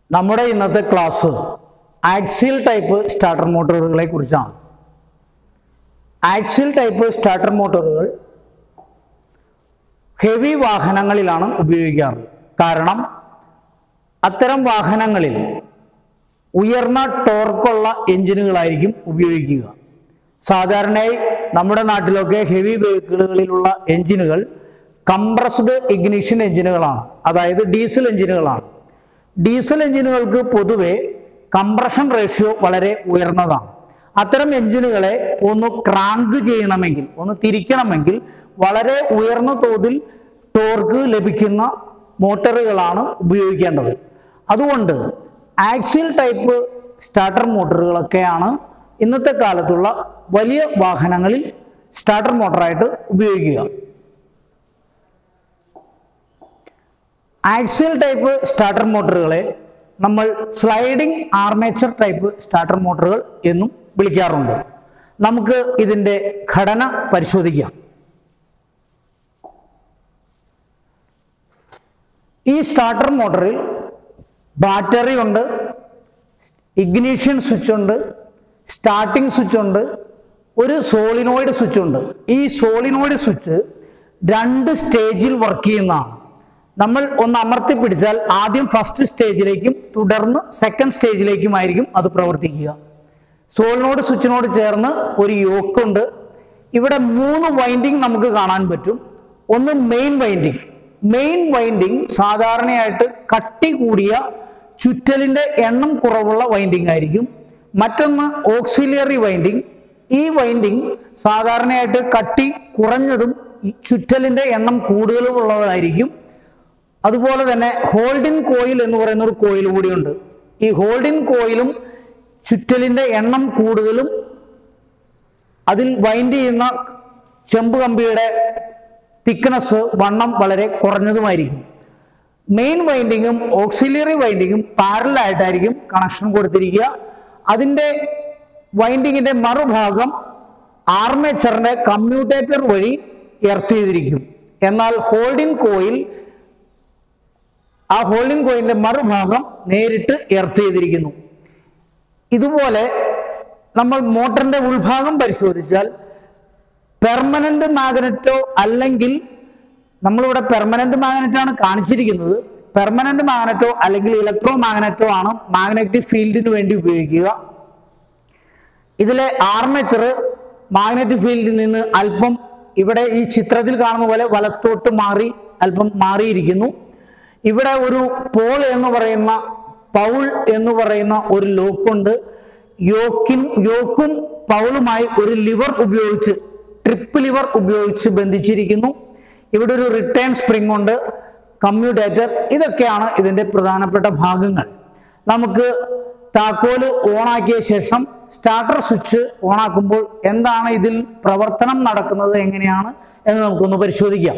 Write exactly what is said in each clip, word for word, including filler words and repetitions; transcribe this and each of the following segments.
നമ്മുടെ ഇന്നത്തെ class axial type starter മോട്ടോറുകളെ കുറിച്ചാണ്. ആക്സിയൽ ടൈപ്പ് സ്റ്റാർട്ടർ മോട്ടോറുകൾ ഹെവി വാഹനങ്ങളിലാണ് ഉപയോഗിക്കാറ്. കാരണം അത്തരം വാഹനങ്ങളിൽ ഉയർന്ന ടോർക്കുള്ള എഞ്ചിനുകളായിരിക്കും ഉപയോഗിക്കുക. സാധാരണയായി നമ്മുടെ നാട്ടിലൊക്കെ ഹെവി വെഹിക്കിളുകളിലുള്ള എഞ്ചിനുകൾ കംപ്രസ്ഡ് ഇഗ്നിഷൻ എഞ്ചിനുകളാണ്, അതായത് ഡീസൽ എഞ്ചിനുകളാണ്. ഡീസൽ എഞ്ചിനുകൾക്ക് പൊതുവെ കംപ്രഷൻ റേഷ്യോ വളരെ ഉയർന്നതാണ്. അത്തരം എഞ്ചിനുകളെ ഒന്ന് ക്രാങ്ക് ചെയ്യണമെങ്കിൽ, ഒന്ന് തിരിക്കണമെങ്കിൽ വളരെ ഉയർന്ന തോതിൽ ടോർക്ക് ലഭിക്കുന്ന മോട്ടോറുകളാണ് ഉപയോഗിക്കേണ്ടത്. അതുകൊണ്ട് ആക്സിയൽ ടൈപ്പ് സ്റ്റാർട്ടർ മോട്ടോറുകളൊക്കെയാണ് ഇന്നത്തെ കാലത്തുള്ള വലിയ വാഹനങ്ങളിൽ സ്റ്റാർട്ടർ മോട്ടറായിട്ട് ഉപയോഗിക്കുക. ആക്സിയൽ ടൈപ്പ് സ്റ്റാർട്ടർ മോട്ടോറുകളെ നമ്മൾ സ്ലൈഡിംഗ് ആർമേച്ചർ ടൈപ്പ് സ്റ്റാർട്ടർ മോട്ടോറുകൾ എന്നും വിളിക്കാറുണ്ട്. നമുക്ക് ഇതിൻ്റെ ഘടന പരിശോധിക്കാം. ഈ സ്റ്റാർട്ടർ മോട്ടറിൽ ബാറ്ററി ഉണ്ട്, ഇഗ്നിഷൻ സ്വിച്ച് ഉണ്ട്, സ്റ്റാർട്ടിംഗ് സ്വിച്ച് ഉണ്ട്, ഒരു സോളിനോയിഡ് സ്വിച്ച് ഉണ്ട്. ഈ സോളിനോയിഡ് സ്വിച്ച് രണ്ട് സ്റ്റേജിൽ വർക്ക് ചെയ്യുന്നതാണ്. നമ്മൾ ഒന്ന് അമർത്തി പിടിച്ചാൽ ആദ്യം ഫസ്റ്റ് സ്റ്റേജിലേക്കും തുടർന്ന് സെക്കൻഡ് സ്റ്റേജിലേക്കുമായിരിക്കും അത് പ്രവർത്തിക്കുക. സോളിനോയിഡ് സ്വിച്ചിനോട് ചേർന്ന് ഒരു യോക്കുണ്ട്. ഇവിടെ മൂന്ന് വൈൻഡിങ് നമുക്ക് കാണാൻ പറ്റും. ഒന്ന് മെയിൻ വൈൻഡിങ്. മെയിൻ വൈൻഡിങ് സാധാരണയായിട്ട് കട്ടി കൂടിയ ചുറ്റലിൻ്റെ എണ്ണം കുറവുള്ള വൈൻഡിങ് ആയിരിക്കും. മറ്റൊന്ന് ഓക്സിലിയറി വൈൻഡിങ്. ഈ വൈൻഡിങ് സാധാരണയായിട്ട് കട്ടി കുറഞ്ഞതും ചുറ്റലിൻ്റെ എണ്ണം കൂടുതലും ഉള്ളതായിരിക്കും. അതുപോലെ തന്നെ ഹോൾഡിൻ കോയിൽ എന്ന് പറയുന്ന ഒരു കോയിൽ കൂടിയുണ്ട്. ഈ ഹോൾഡിൻ കോയിലും ചുറ്റലിൻ്റെ എണ്ണം കൂടുതലും അതിൽ വൈൻഡ് ചെയ്യുന്ന ചെമ്പ് കമ്പിയുടെ തിക്നെസ് വണ്ണം വളരെ കുറഞ്ഞതുമായിരിക്കും. മെയിൻ വൈൻഡിങ്ങും ഓക്സിലിയറി വൈൻഡിങ്ങും പാരലായിട്ടായിരിക്കും കണക്ഷൻ കൊടുത്തിരിക്കുക. അതിൻ്റെ വൈൻഡിങ്ങിൻ്റെ മറുഭാഗം ആർമേച്ചറിൻ്റെ കമ്മ്യൂട്ടേറ്റർ വഴി എർത്ത് ചെയ്തിരിക്കും. എന്നാൽ ഹോൾഡിൻ കോയിൽ ആ ഹോൾഡിംഗ് കോയിലിന്റെ മറുഭാഗം നേരിട്ട് എർത്ത് ചെയ്തിരിക്കുന്നു. ഇതുപോലെ നമ്മൾ മോട്ടറിന്റെ ഉൾഭാഗം പരിശോധിച്ചാൽ പെർമനന്റ് മാഗ്നറ്റോ അല്ലെങ്കിൽ നമ്മളിവിടെ പെർമനന്റ് മാഗ്നറ്റാണ് കാണിച്ചിരിക്കുന്നത്. പെർമനന്റ് മാഗ്നറ്റോ അല്ലെങ്കിൽ ഇലക്ട്രോ മാഗ്നറ്റോ ആണ് മാഗ്നറ്റിക് ഫീൽഡിന് വേണ്ടി ഉപയോഗിക്കുക. ഇതിലെ ആർമേച്ചർ മാഗ്നറ്റിക് ഫീൽഡിൽ നിന്ന് അല്പം ഇവിടെ ഈ ചിത്രത്തിൽ കാണുന്ന പോലെ വലത്തോട്ട് മാറി അല്പം മാറിയിരിക്കുന്നു. ഇവിടെ ഒരു പോൾ എന്ന് പറയുന്ന പൗൾ എന്ന് പറയുന്ന ഒരു ലോക്കുണ്ട്. യോക്കിൻ യോക്കും പൗളുമായി ഒരു ലിവർ ഉപയോഗിച്ച് ട്രിപ്പ് ലിവർ ഉപയോഗിച്ച് ബന്ധിച്ചിരിക്കുന്നു. ഇവിടെ ഒരു റിട്ടേൺ സ്പ്രിംഗ് ഉണ്ട്, കമ്മ്യൂട്ടേറ്റർ. ഇതൊക്കെയാണ് ഇതിൻ്റെ പ്രധാനപ്പെട്ട ഭാഗങ്ങൾ. നമുക്ക് താക്കോല് ഓണാക്കിയ ശേഷം സ്റ്റാർട്ടർ സ്വിച്ച് ഓണാക്കുമ്പോൾ എന്താണ് ഇതിൽ പ്രവർത്തനം നടക്കുന്നത്, എങ്ങനെയാണ് എന്ന് നമുക്കൊന്ന് പരിശോധിക്കാം.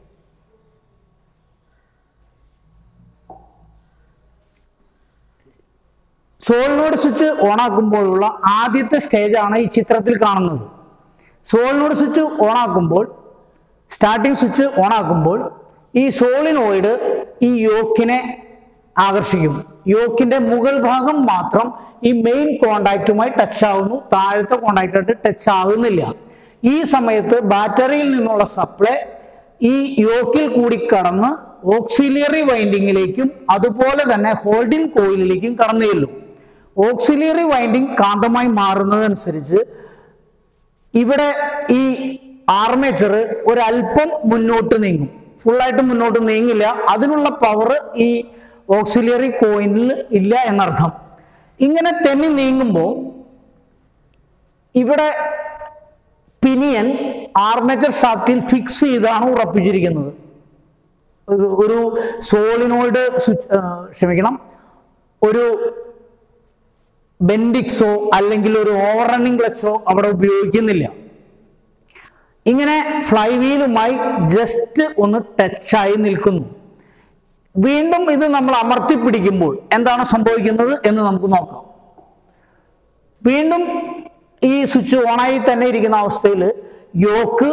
സോളിനോയിഡ് സ്വിച്ച് ഓണാക്കുമ്പോഴുള്ള ആദ്യത്തെ സ്റ്റേജാണ് ഈ ചിത്രത്തിൽ കാണുന്നത്. സോളിനോയിഡ് സ്വിച്ച് ഓണാക്കുമ്പോൾ സ്റ്റാർട്ടിംഗ് സ്വിച്ച് ഓണാക്കുമ്പോൾ ഈ സോളിനോയിഡ് ഈ യോക്കിനെ ആകർഷിക്കും. യോക്കിന്റെ മുകൾ ഭാഗം മാത്രം ഈ മെയിൻ കോണ്ടാക്റ്റുമായി ടച്ച് ആവുന്നു, താഴത്തെ കോണ്ടാക്റ്റായിട്ട് ടച്ച് ആകുന്നില്ല. ഈ സമയത്ത് ബാറ്ററിയിൽ നിന്നുള്ള സപ്ലൈ ഈ യോക്കിൽ കൂടി കടന്ന് ഓക്സിലിയറി വൈൻഡിങ്ങിലേക്കും അതുപോലെ തന്നെ ഹോൾഡിംഗ് കോയിലിലേക്കും കടന്നു ചെല്ലും. ഓക്സിലിയറി വൈൻഡിങ് കാന്തമായി മാറുന്നതനുസരിച്ച് ഇവിടെ ഈ ആർമേച്ചർ ഒരല്പം മുന്നോട്ട് നീങ്ങും. ഫുള്ളായിട്ട് മുന്നോട്ട് നീങ്ങില്ല. അതിനുള്ള പവർ ഈ ഓക്സിലിയറി കോയിലിൽ ഇല്ല എന്നർത്ഥം. ഇങ്ങനെ തെന്നി നീങ്ങുമ്പോൾ ഇവിടെ പിനിയൻ ആർമേച്ചർ ഷാഫ്റ്റിൽ ഫിക്സ് ചെയ്താണ് ഉറപ്പിച്ചിരിക്കുന്നത്. ഒരു ഒരു സോളിനോയിഡ് സ്വിച്ച് ക്ഷമിക്കണം ഒരു ബെൻഡിക്സോ അല്ലെങ്കിൽ ഒരു ഓവർ റണ്ണിംഗ് ക്ലച്ചോ അവിടെ ഉപയോഗിക്കുന്നില്ല. ഇങ്ങനെ ഫ്ലൈ വീലുമായി ജസ്റ്റ് ഒന്ന് ടച്ചായി നിൽക്കുന്നു. വീണ്ടും ഇത് നമ്മൾ അമർത്തി പിടിക്കുമ്പോൾ എന്താണ് സംഭവിക്കുന്നത് എന്ന് നമുക്ക് നോക്കാം. വീണ്ടും ഈ സ്വിച്ച് ഓണായി തന്നെ ഇരിക്കുന്ന അവസ്ഥയിൽ യോക്ക്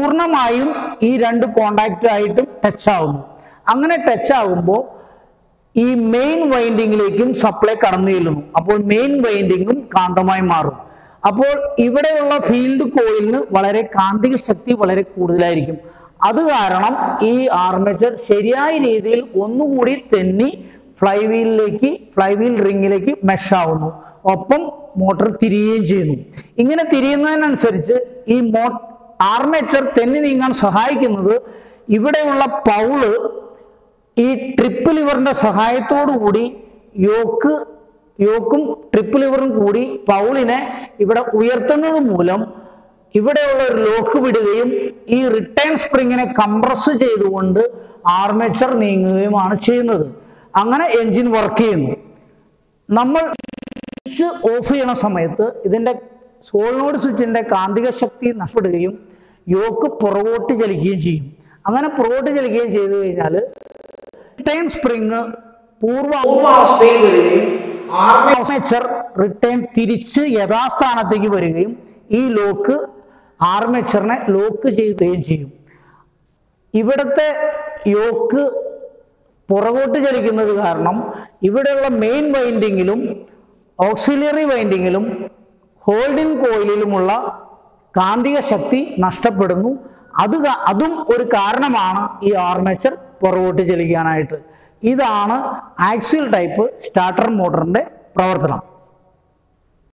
പൂർണ്ണമായും ഈ രണ്ട് കോണ്ടാക്റ്റ് ആയിട്ടും ടച്ച് ആവുന്നു. അങ്ങനെ ടച്ച് ആകുമ്പോൾ ഈ മെയിൻ വൈൻഡിങ്ങിലേക്കും സപ്ലൈ കടന്നു ചെല്ലുന്നു. അപ്പോൾ മെയിൻ വൈൻഡിങ്ങും കാന്തമായി മാറും. അപ്പോൾ ഇവിടെയുള്ള ഫീൽഡ് കോയിലിന് വളരെ കാന്തിക ശക്തി വളരെ കൂടുതലായിരിക്കും. അത് കാരണം ഈ ആർമേച്ചർ ശരിയായ രീതിയിൽ ഒന്നുകൂടി തെന്നി ഫ്ലൈ വീലിലേക്ക് ഫ്ലൈ വീൽ റിങ്ങിലേക്ക് മെഷ് ആവുന്നു. ഒപ്പം മോട്ടോർ തിരിയുകയും ചെയ്യുന്നു. ഇങ്ങനെ തിരിയുന്നതിനനുസരിച്ച് ഈ മോ ആർമേച്ചർ തെന്നി നീങ്ങാൻ സഹായിക്കുന്നത് ഇവിടെയുള്ള പൗള് ഈ ട്രിപ്പ് ലിവറിന്റെ സഹായത്തോടു കൂടി യോക്ക് യോക്കും ട്രിപ്പ് ലിവറും കൂടി പൗളിനെ ഇവിടെ ഉയർത്തുന്നത് മൂലം ഇവിടെയുള്ള ഒരു ലോക്ക് വിടുകയും ഈ റിട്ടേൺ സ്പ്രിങ്ങിനെ കംപ്രസ് ചെയ്തുകൊണ്ട് ആർമേച്ചർ നീങ്ങുകയുമാണ് ചെയ്യുന്നത്. അങ്ങനെ എൻജിൻ വർക്ക് ചെയ്യുന്നു. നമ്മൾ സ്വിച്ച് ഓഫ് ചെയ്യണ സമയത്ത് ഇതിൻ്റെ സോളിനോയിഡ് സ്വിച്ചിൻ്റെ കാന്തിക ശക്തി നഷ്ടപ്പെടുകയും യോക്ക് പുറകോട്ട് ചലിക്കുകയും ചെയ്യും. അങ്ങനെ പുറകോട്ട് ചലിക്കുകയും ചെയ്തു കഴിഞ്ഞാൽ റിട്ടേൺ സ്പ്രിങ് പൂർവ്വാവസ്ഥയിൽ വരികയും ആർമേച്ചർ റിട്ടേൺ തിരിച്ച് യഥാസ്ഥാനത്തേക്ക് വരികയും ഈ ലോക്ക് ആർമേച്ചറിനെ ലോക്ക് ചെയ്യുകയും ചെയ്യും. ഇവിടുത്തെ യോക്ക് പുറകോട്ട് ചലിക്കുന്നത് കാരണം ഇവിടെയുള്ള മെയിൻ വൈൻഡിങ്ങിലും ഓക്സിലറി വൈൻഡിങ്ങിലും ഹോൾഡിംഗ് കോയിലിലുമുള്ള കാന്തിക ശക്തി നഷ്ടപ്പെടുന്നു. അത് അതും ഒരു കാരണമാണ് ഈ ആർമേച്ചർ പുറകോട്ട് ചലിക്കാനായിട്ട്. ഇതാണ് ആക്സിയൽ ടൈപ്പ് സ്റ്റാർട്ടർ മോട്ടറിൻ്റെ പ്രവർത്തനം.